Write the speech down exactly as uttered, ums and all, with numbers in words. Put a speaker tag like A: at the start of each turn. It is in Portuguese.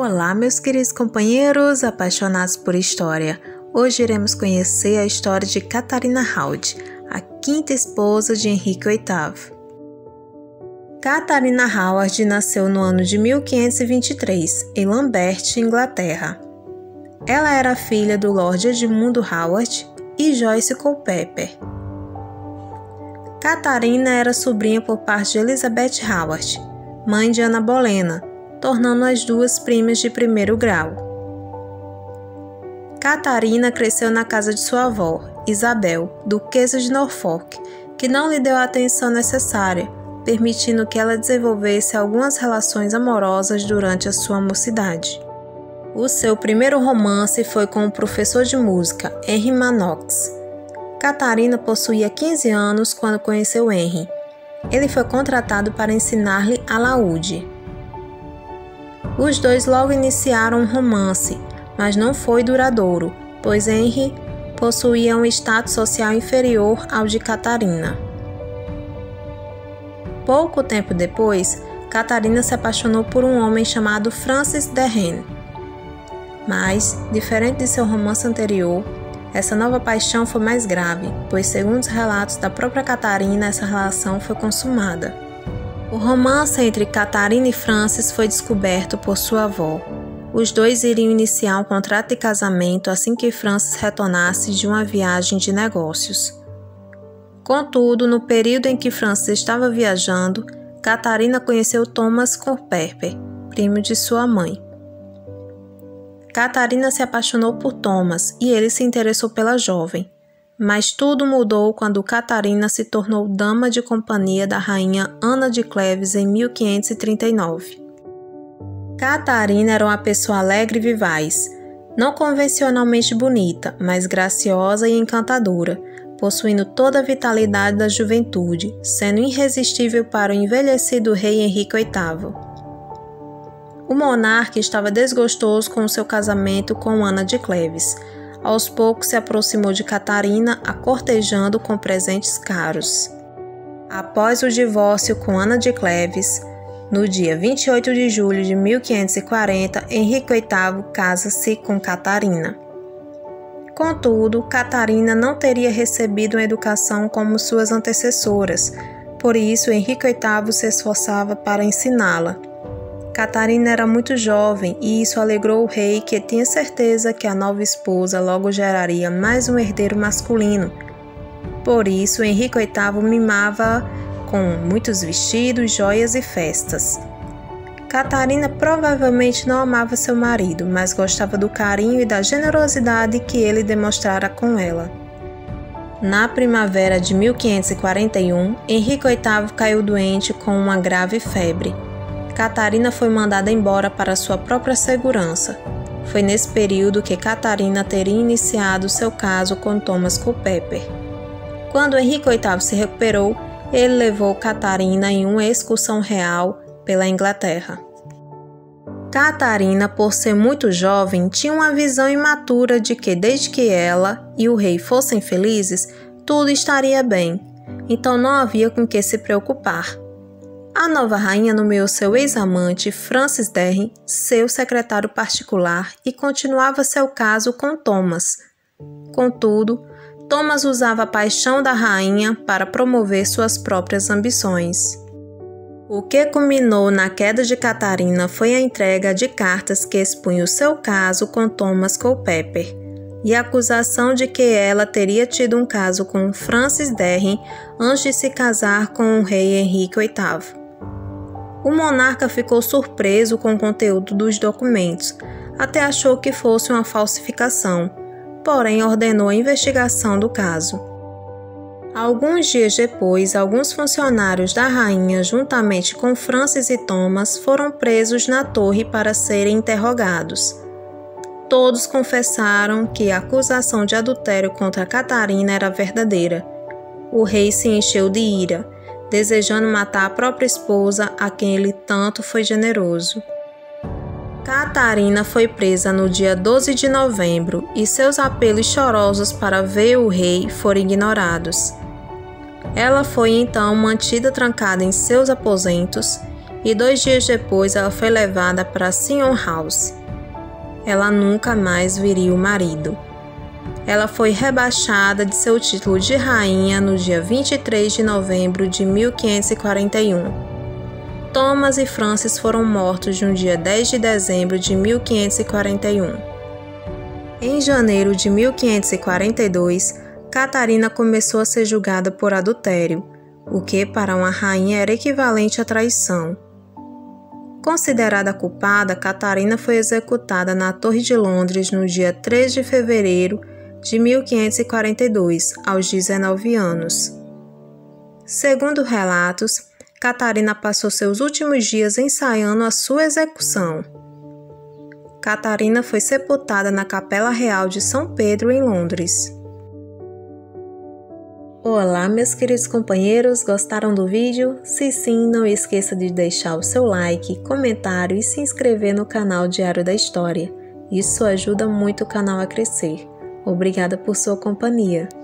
A: Olá, meus queridos companheiros apaixonados por história. Hoje iremos conhecer a história de Catarina Howard, a quinta esposa de Henrique oitavo. Catarina Howard nasceu no ano de mil quinhentos e vinte e três, em Lambeth, Inglaterra. Ela era filha do Lord Edmundo Howard e Joyce Culpeper. Catarina era sobrinha por parte de Elizabeth Howard, mãe de Ana Bolena, tornando as duas primas de primeiro grau. Catarina cresceu na casa de sua avó, Isabel, duquesa de Norfolk, que não lhe deu a atenção necessária, permitindo que ela desenvolvesse algumas relações amorosas durante a sua mocidade. O seu primeiro romance foi com o professor de música, Henry Manox. Catarina possuía quinze anos quando conheceu Henry. Ele foi contratado para ensinar-lhe alaúde. Os dois logo iniciaram um romance, mas não foi duradouro, pois Henry possuía um status social inferior ao de Catarina. Pouco tempo depois, Catarina se apaixonou por um homem chamado Francis Derren. Mas, diferente de seu romance anterior, essa nova paixão foi mais grave, pois, segundo os relatos da própria Catarina, essa relação foi consumada. O romance entre Catarina e Francis foi descoberto por sua avó. Os dois iriam iniciar um contrato de casamento assim que Francis retornasse de uma viagem de negócios. Contudo, no período em que Francis estava viajando, Catarina conheceu Thomas Culpeper, primo de sua mãe. Catarina se apaixonou por Thomas e ele se interessou pela jovem. Mas tudo mudou quando Catarina se tornou dama de companhia da rainha Ana de Cleves em mil quinhentos e trinta e nove. Catarina era uma pessoa alegre e vivaz, não convencionalmente bonita, mas graciosa e encantadora, possuindo toda a vitalidade da juventude, sendo irresistível para o envelhecido rei Henrique oitavo. O monarca estava desgostoso com o seu casamento com Ana de Cleves. Aos poucos se aproximou de Catarina, a cortejando com presentes caros. Após o divórcio com Ana de Cleves, no dia vinte e oito de julho de mil quinhentos e quarenta, Henrique oitavo casa-se com Catarina. Contudo, Catarina não teria recebido uma educação como suas antecessoras, por isso Henrique oitavo se esforçava para ensiná-la. Catarina era muito jovem e isso alegrou o rei, que tinha certeza que a nova esposa logo geraria mais um herdeiro masculino. Por isso, Henrique oitavo mimava com muitos vestidos, joias e festas. Catarina provavelmente não amava seu marido, mas gostava do carinho e da generosidade que ele demonstrara com ela. Na primavera de mil quinhentos e quarenta e um, Henrique oitavo caiu doente com uma grave febre. Catarina foi mandada embora para sua própria segurança. Foi nesse período que Catarina teria iniciado seu caso com Thomas Culpeper. Quando Henrique oitavo se recuperou, ele levou Catarina em uma excursão real pela Inglaterra. Catarina, por ser muito jovem, tinha uma visão imatura de que desde que ela e o rei fossem felizes, tudo estaria bem, então não havia com que se preocupar. A nova rainha nomeou seu ex-amante, Francis Derren, seu secretário particular e continuava seu caso com Thomas. Contudo, Thomas usava a paixão da rainha para promover suas próprias ambições. O que culminou na queda de Catarina foi a entrega de cartas que expunham seu caso com Thomas Culpeper e a acusação de que ela teria tido um caso com Francis Derren antes de se casar com o rei Henrique oitavo. O monarca ficou surpreso com o conteúdo dos documentos, até achou que fosse uma falsificação, porém ordenou a investigação do caso. Alguns dias depois, alguns funcionários da rainha, juntamente com Francis e Thomas, foram presos na torre para serem interrogados. Todos confessaram que a acusação de adultério contra Catarina era verdadeira. O rei se encheu de ira, desejando matar a própria esposa, a quem ele tanto foi generoso. Catarina foi presa no dia doze de novembro e seus apelos chorosos para ver o rei foram ignorados. Ela foi então mantida trancada em seus aposentos e dois dias depois ela foi levada para Sion House. Ela nunca mais viria o marido. Ela foi rebaixada de seu título de rainha no dia vinte e três de novembro de mil quinhentos e quarenta e um. Thomas e Francis foram mortos no dia dez de dezembro de mil quinhentos e quarenta e um. Em janeiro de mil quinhentos e quarenta e dois, Catarina começou a ser julgada por adultério, o que para uma rainha era equivalente à traição. Considerada culpada, Catarina foi executada na Torre de Londres no dia três de fevereiro de mil quinhentos e quarenta e dois, aos dezenove anos. Segundo relatos, Catarina passou seus últimos dias ensaiando a sua execução. Catarina foi sepultada na Capela Real de São Pedro, em Londres. Olá, meus queridos companheiros, gostaram do vídeo? Se sim, não esqueça de deixar o seu like, comentário e se inscrever no canal Diário da História. Isso ajuda muito o canal a crescer. Obrigada por sua companhia.